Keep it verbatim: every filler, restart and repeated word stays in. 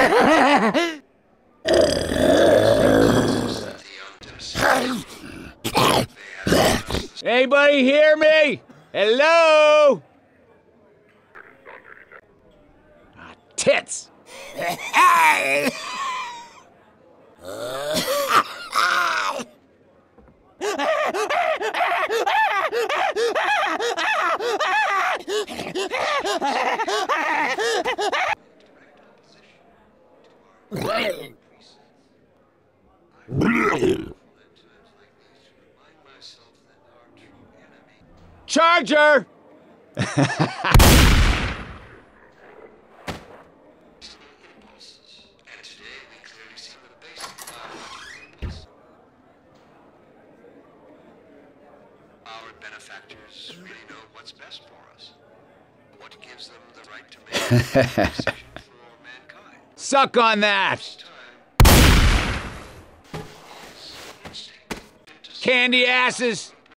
Anybody hear me? Hello? Ah, tits! Charger! Our benefactors really know what's best for us. What gives them the right to make a decision for mankind? Suck on that! Candy asses!